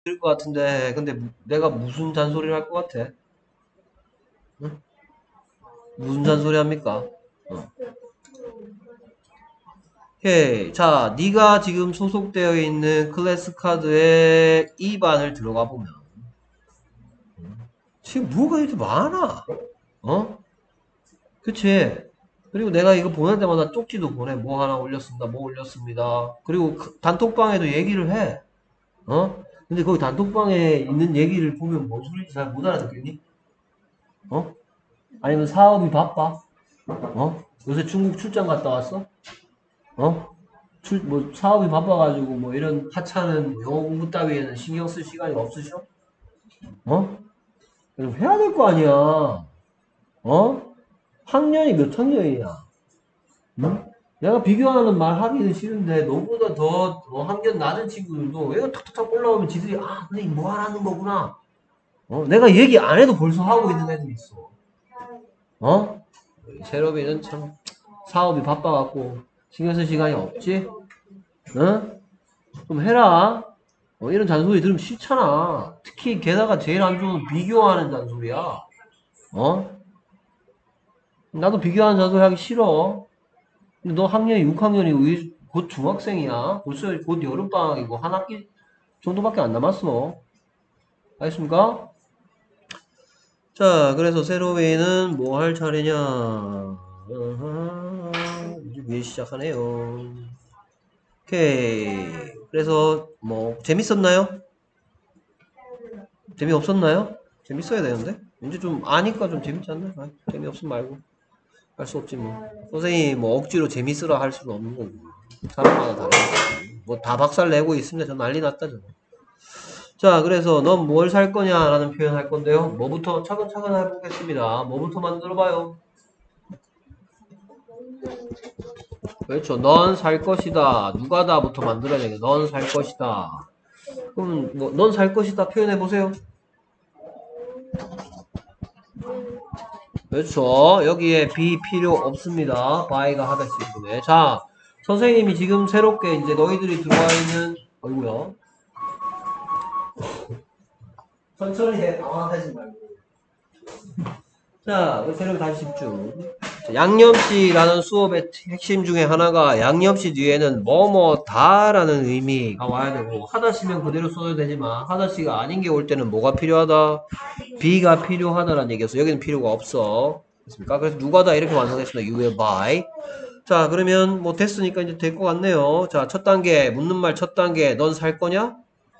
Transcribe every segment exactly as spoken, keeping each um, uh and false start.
것 같은데, 근데 무- 내가 무슨 잔소리를 할 것 같아? 응? 무슨 잔소리 합니까? 어. 오케이. 자, 네가 지금 소속되어 있는 클래스 카드의 이 반을 들어가 보면 지금 뭐가 이렇게 많아? 어? 그치? 그리고 내가 이거 보낼 때마다 쪽지도 보내. 뭐 하나 올렸습니다. 뭐 올렸습니다. 그리고 그 단톡방에도 얘기를 해. 어? 근데 거기 단톡방에 있는 얘기를 보면 뭔 소리인지 잘 못 알아듣겠니? 어? 아니면 사업이 바빠? 어? 요새 중국 출장 갔다 왔어? 어? 출, 뭐, 사업이 바빠가지고, 뭐, 이런 하찮은 영어 공부 따위에는 신경 쓸 시간이 없으셔? 어? 좀 해야 될 거 아니야. 어? 학년이 몇 학년이야? 응? 내가 비교하는 말 하기는 싫은데, 너보다 더, 어, 학년 낮은 친구들도, 얘가 탁탁탁 올라오면 지들이, 아, 선생님 뭐 하라는 거구나. 어? 내가 얘기 안 해도 벌써 하고 있는 애들 있어. 어? 세럽이는 참, 사업이 바빠갖고, 신경 쓸 시간이 없지? 응? 좀 해라. 어, 이런 잔소리 들으면 싫잖아. 특히 게다가 제일 안 좋은 비교하는 잔소리야. 어? 나도 비교하는 잔소리 하기 싫어. 근데 너 학년이 육 학년이고 곧 중학생이야. 벌써 곧 여름방학이고 한 학기 정도밖에 안 남았어. 알겠습니까? 자, 그래서 세로웨이는 뭐 할 차례냐? 어허, 이제 위에 시작하네요. 오케이. 그래서 뭐 재밌었나요? 재미없었나요? 재밌어야 되는데? 이제 좀 아니까 좀 재밌지 않나? 아, 재미없으면 말고 할 수 없지 뭐. 선생님이 뭐 억지로 재밌으라 할 수는 없는 거고. 사람마다 다르니까. 뭐 다 박살 내고 있으면 저 난리 났다 저. 자, 그래서 넌 뭘 살 거냐라는 표현 할 건데요. 뭐부터 차근차근 해보겠습니다. 뭐부터 만들어봐요. 그렇죠. 넌 살 것이다. 누가 다부터 만들어야 되겠 넌 살 것이다. 그럼 뭐 넌 살 것이다 표현해 보세요. 그렇죠. 여기에 be 필요 없습니다. by가 하겠지 때문에. 자, 선생님이 지금 새롭게 이제 너희들이 들어와 있는 어이구요. 천천히 해. 당황하지 말고. 자, 그 새롭게 다시 집중. 자, 양념시라는 수업의 핵심 중에 하나가 양념시 뒤에는 뭐뭐다라는 의미가 와야 되고 하다시면 그대로 써도 되지만 하다시가 아닌 게 올 때는 뭐가 필요하다? be가 필요하다라는 얘기였어. 여기는 필요가 없어. 됐습니까? 그래서 누가다 이렇게 완성했습니다. you will buy. 자, 그러면 뭐 됐으니까 이제 될 것 같네요. 자, 첫 단계, 묻는 말 첫 단계, 넌 살 거냐?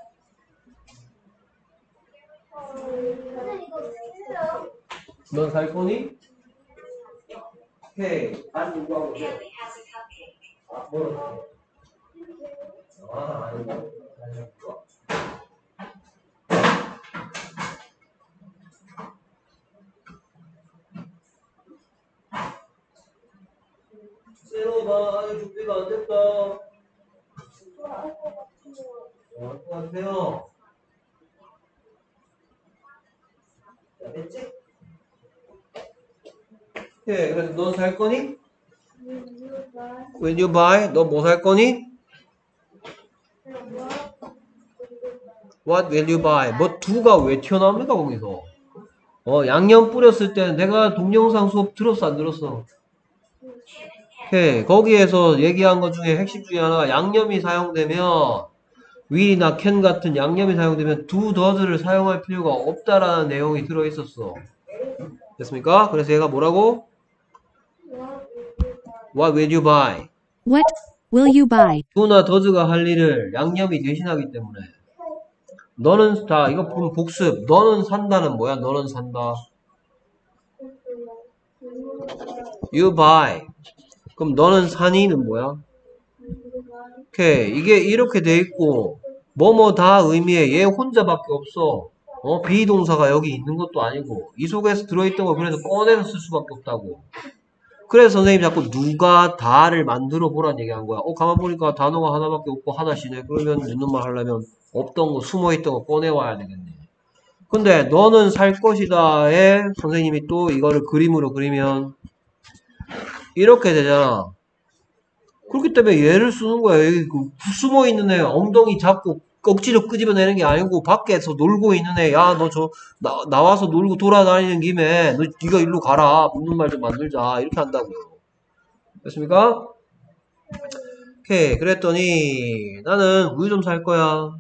넌 살 거니? 오케이. 다시 누구하고 돼? 아, 뭐라고? 아, 아니고. 세로가 아직 준비가 안 됐다. 어, 것 같아요. 자, 됐지? 오케이. 그래서 넌 살 거니? Will you buy? 너 뭐 살 거니? What will you buy? 뭐 두가 왜 튀어나옵니까 거기서? 어, 양념 뿌렸을 때는 내가 동영상 수업 들었어 안 들었어? 오케이. 거기에서 얘기한 것 중에 핵심 중에 하나가 양념이 사용되면 will이나 can 같은 양념이 사용되면 do, does를 사용할 필요가 없다라는 내용이 들어있었어. 됐습니까? 그래서 얘가 뭐라고? What will you buy? What will you buy? do나 does가 할 일을 양념이 대신하기 때문에 너는 자 이거 보면 복습 너는 산다는 뭐야? 너는 산다. You buy. 그럼 너는 사니는 뭐야? 오케이. 이게 이렇게 돼 있고 뭐뭐 다 의미에 얘 혼자밖에 없어. 어? 비동사가 여기 있는 것도 아니고 이 속에서 들어있던 걸 그래서 꺼내서 쓸 수밖에 없다고. 그래서 선생님이 자꾸 누가 다를 만들어 보라는 얘기한 거야. 어, 가만 보니까 단어가 하나밖에 없고 하나씩이네. 그러면 묻는 말 하려면 없던 거, 숨어있던 거 꺼내와야 되겠네. 근데 너는 살 것이다에 선생님이 또 이거를 그림으로 그리면 이렇게 되잖아. 그렇기 때문에 얘를 쓰는 거야. 여기 그 숨어있는 애 엉덩이 잡고 억지로 끄집어내는 게 아니고 밖에서 놀고 있는 애, 야, 너 저 나와서 놀고 돌아다니는 김에 너 네가 일로 가라. 묻는 말 좀 만들자. 이렇게 한다고요. 됐습니까? 오케이. 그랬더니 나는 우유 좀 살 거야.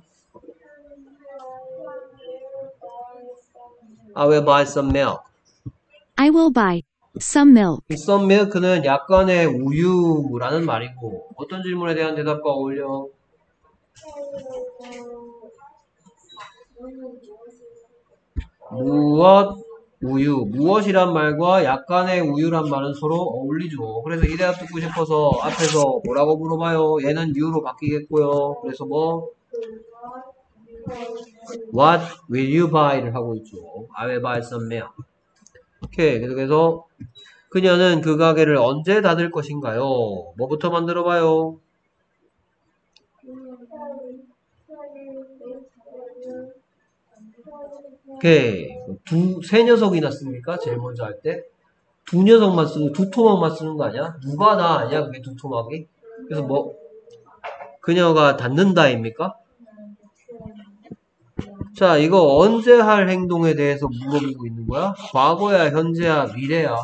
I will buy some milk. I will buy some milk. 이 some milk는 약간의 우유라는 말이고 어떤 질문에 대한 대답과 어울려? 무엇, 우유. 무엇이란 말과 약간의 우유란 말은 서로 어울리죠. 그래서 이 대답 듣고 싶어서 앞에서 뭐라고 물어봐요? 얘는 유로 바뀌겠고요. 그래서 뭐? What will you buy를 하고 있죠. I will buy some milk. 오케이. 그래서 그녀는 그 가게를 언제 닫을 것인가요? 뭐부터 만들어봐요? 오케이. 두, 세 녀석이나 씁니까? 제일 먼저 할 때. 두 녀석만 쓰는, 두 토막만 쓰는 거 아니야? 누가 나 아니야? 그게 두 토막이? 그래서 뭐, 그녀가 닫는다입니까? 자, 이거 언제 할 행동에 대해서 물어보고 있는 거야? 과거야, 현재야, 미래야?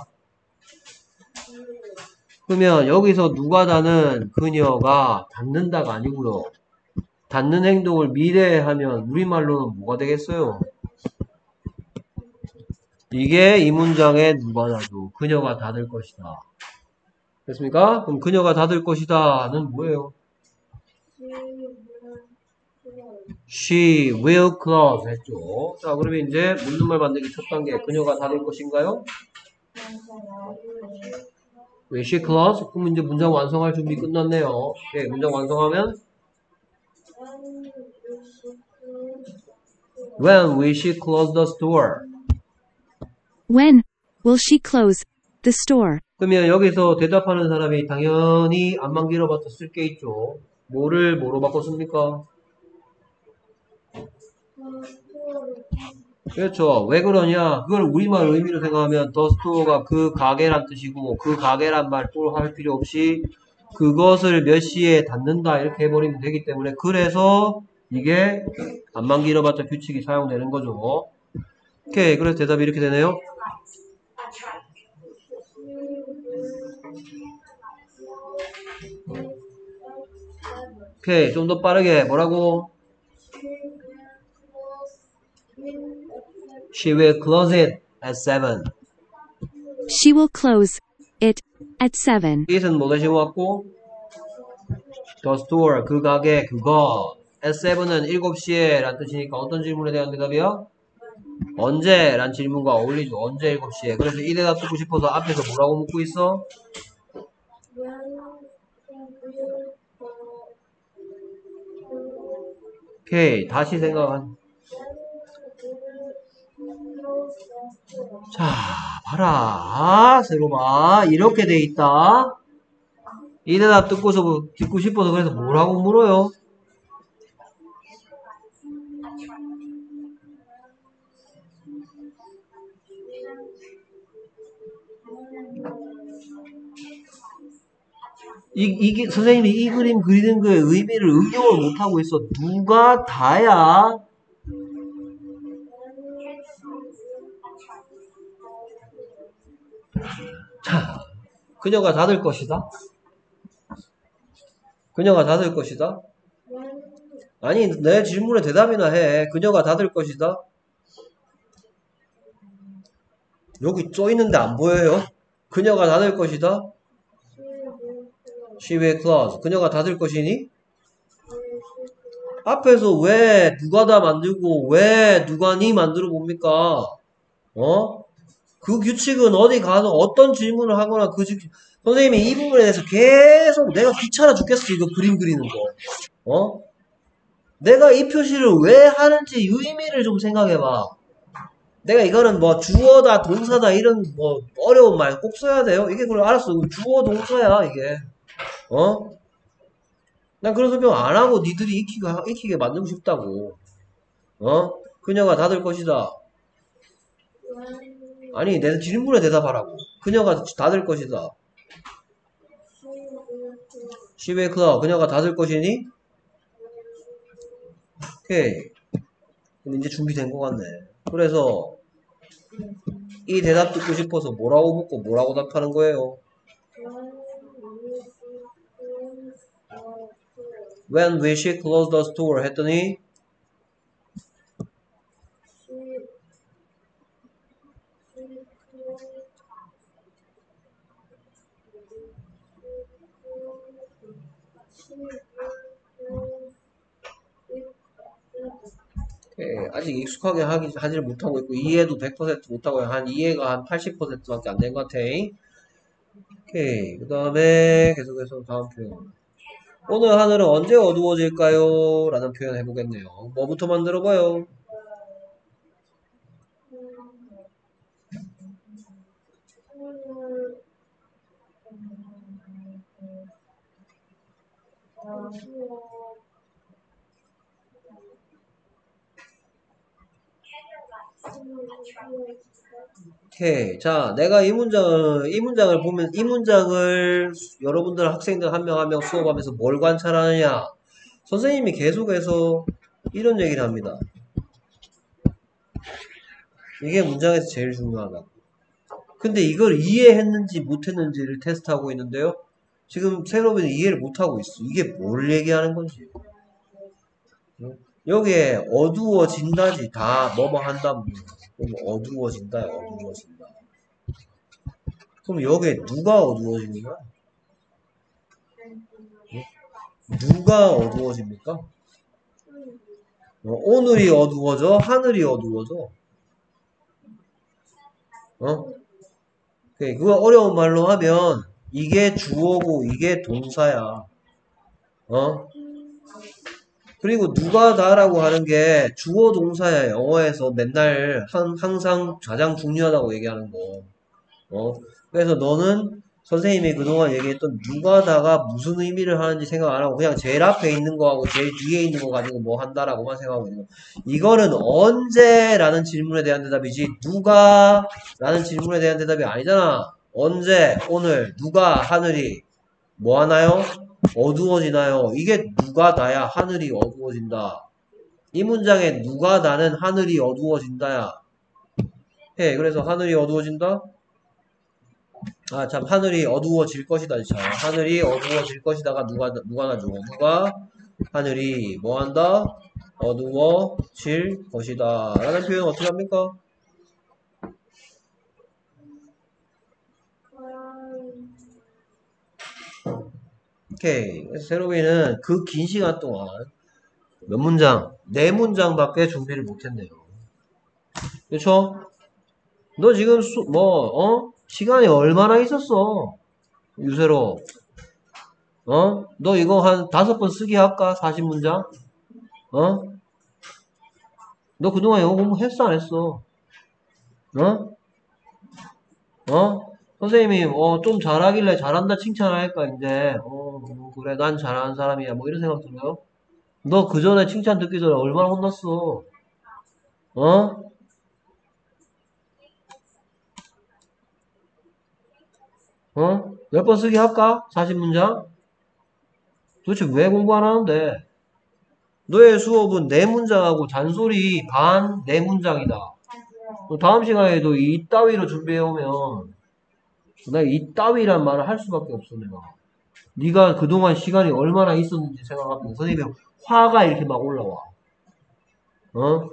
그러면 여기서 누가 닫는 그녀가 닫는다가 아니고요. 닫는 행동을 미래에 하면 우리말로는 뭐가 되겠어요? 이게 이 문장에 누가 닫고 그녀가 닫을 것이다. 됐습니까? 그럼 그녀가 닫을 것이다는 뭐예요? She will close 했죠. 자, 그러면 이제 묻는 말 만들기 첫 단계. 그녀가 닫을 것인가요? Will she close? 그럼 이제 문장 완성할 준비 끝났네요. 네, 문장 완성하면 When will she close the store? When will she close the store? 그러면 여기서 대답하는 사람이 당연히 안만 길어봤자 쓸 게 있죠. 뭐를 뭐로 바꿨습니까? 그렇죠. 왜 그러냐? 그걸 우리말 의미로 생각하면 the store가 그 가게란 뜻이고 그 가게란 말 또 할 필요 없이 그것을 몇 시에 닫는다 이렇게 해버리면 되기 때문에 그래서 이게 안만 길어봤자 규칙이 사용되는 거죠. 오케이. 그래서 대답이 이렇게 되네요. 오케이. 좀 더 빠르게 뭐라고? She will close it at seven. She will close it at seven. it은 뭐 대신 왔고 the store 그 가게 그거 at seven은 일곱 시에 란 뜻이니까 어떤 질문에 대한 대답이야? 언제? 란 질문과 어울리죠. 언제 일곱 시에. 그래서 이 대답 듣고 싶어서 앞에서 뭐라고 묻고 있어? 오케이. 다시 생각한. 자, 봐라. 세로봐. 이렇게 돼 있다. 이 대답 듣고서, 듣고 싶어서 그래서 뭐라고 물어요? 이, 이게, 선생님이 이 그림 그리는 거에 의미를 응용을 못하고 있어. 누가 다야? 자, 그녀가 닫을 것이다. 그녀가 닫을 것이다. 아니, 내 질문에 대답이나 해. 그녀가 닫을 것이다. 여기 쪄있는데 안 보여요? 그녀가 닫을 것이다. She will close. 그녀가 닫을 것이니? 앞에서 왜 누가 다 만들고 왜 누가 니 만들어 봅니까? 어? 그 규칙은 어디 가서 어떤 질문을 하거나 그 직... 선생님이 이 부분에 대해서 계속 내가 귀찮아 죽겠어 이거 그림 그리는 거. 어? 내가 이 표시를 왜 하는지 의미를 좀 생각해봐. 내가 이거는 뭐 주어다 동사다 이런 뭐 어려운 말 꼭 써야 돼요. 이게 그럼 알았어. 주어 동사야 이게. 어? 난 그런 설명 안 하고 니들이 익히게, 익히게 만들고 싶다고. 어? 그녀가 닫을 것이다. 아니, 내 질문에 대답하라고. 그녀가 닫을 것이다. She will close. 그녀가 닫을 것이니? 오케이. 그럼 이제 준비된 것 같네. 그래서 이 대답 듣고 싶어서 뭐라고 묻고 뭐라고 답하는 거예요? When will she close the store? 했더니 예, 아직 익숙하게 하기, 하지를 못하고 있고, 이해도 백 퍼센트 못하고, 한 이해가 한 팔십 퍼센트밖에 안 된 것 같아. 오케이. 그 다음에 계속해서 다음 표현. 오늘 하늘은 언제 어두워질까요? 라는 표현 해보겠네요. 뭐부터 만들어봐요? 오케이. 자, 내가 이 문장을, 이 문장을 보면, 이 문장을 여러분들 학생들 한 명 한 명 수업하면서 뭘 관찰하느냐? 선생님이 계속해서 이런 얘기를 합니다. 이게 문장에서 제일 중요하다. 근데 이걸 이해했는지 못했는지를 테스트하고 있는데요. 지금 새로운 이해를 못하고 있어. 이게 뭘 얘기하는 건지. 여기에 어두워진다지 다 뭐뭐 한다. 그럼 어두워진다, 어두워진다. 그럼 여기에 누가 어두워지는 거야? 누가 어두워집니까? 어, 오늘이 어두워져? 하늘이 어두워져? 어? 그거 어려운 말로 하면 이게 주어고 이게 동사야. 어? 그리고 누가 다라고 하는 게 주어 동사야. 영어에서 맨날 한, 항상 가장 중요하다고 얘기하는 거. 어? 그래서 너는 선생님이 그동안 얘기했던 누가 다가 무슨 의미를 하는지 생각 안 하고 그냥 제일 앞에 있는 거하고 제일 뒤에 있는 거 가지고 뭐 한다라고만 생각하고 있는 거. 이거는 언제라는 질문에 대한 대답이지 누가 라는 질문에 대한 대답이 아니잖아. 언제, 오늘, 누가, 하늘이 뭐 하나요? 어두워지나요? 이게 누가 다야? 하늘이 어두워진다. 이 문장에 누가 다는 하늘이 어두워진다야. 해. 그래서 하늘이 어두워진다? 아, 참, 하늘이 어두워질 것이다. 자, 하늘이 어두워질 것이다가 누가, 누가 나죠? 누가 하늘이 뭐 한다? 어두워질 것이다. 라는 표현 어떻게 합니까? 오케이. 그래서 세로비는 그 긴 시간 동안 몇 문장? 네 문장밖에 준비를 못했네요. 그렇죠? 너 지금 수, 뭐, 어? 시간이 얼마나 있었어? 유세로. 어? 너 이거 한 다섯 번 쓰기 할까? 사십 문장? 어? 너 그동안 영어 공부했어, 안 했어? 어? 어? 선생님이, 어, 좀 잘하길래 잘한다 칭찬할까, 이제. 어, 어, 그래, 난 잘하는 사람이야. 뭐 이런 생각 들어요? 너 그 전에 칭찬 듣기 전에 얼마나 혼났어? 어? 어? 몇 번 쓰기 할까? 사십 문장? 도대체 왜 공부 안 하는데? 너의 수업은 네 문장하고 잔소리 반 네 문장이다. 다음 시간에도 이 따위로 준비해오면 내가 이 따위란 말을 할 수밖에 없어 내가. 네가 그동안 시간이 얼마나 있었는지 생각하면 선생님이 화가 이렇게 막 올라와. 어?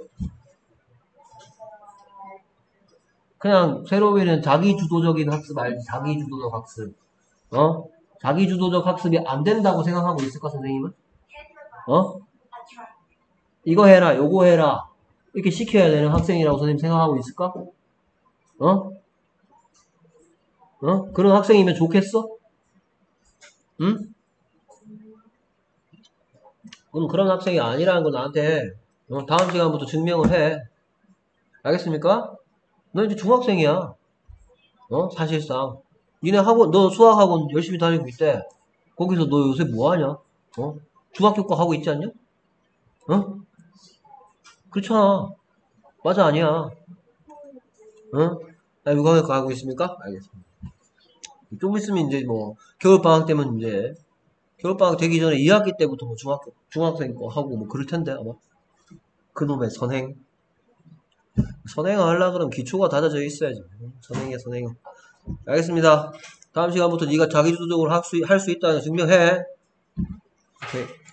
그냥 새로이는 자기주도적인 학습 알지? 자기주도적 학습. 어? 자기주도적 학습이 안 된다고 생각하고 있을까 선생님은? 어? 이거 해라 요거 해라 이렇게 시켜야 되는 학생이라고 선생님 생각하고 있을까? 어? 어? 그런 학생이면 좋겠어? 응? 그럼 그런 학생이 아니라는 거 나한테 어, 다음 시간부터 증명을 해. 알겠습니까? 너 이제 중학생이야. 어? 사실상. 니네 학원, 너 수학학원 열심히 다니고 있대. 거기서 너 요새 뭐 하냐? 어? 중학교 거 하고 있지 않냐? 어? 그렇잖아. 맞아, 아니야. 어? 나 육아학과 하고 있습니까? 알겠습니다. 좀 있으면 이제 뭐, 겨울방학 때면 이제, 겨울방학 되기 전에 이 학기 때부터 뭐 중학교, 중학생 거 하고 뭐 그럴 텐데, 아마. 그놈의 선행. 선행을 하려고 그러면 기초가 다져져 있어야지. 선행이야, 선행. 알겠습니다. 다음 시간부터 네가 자기주도적으로 할 수, 할 수 있다는 거 증명해. 오케이.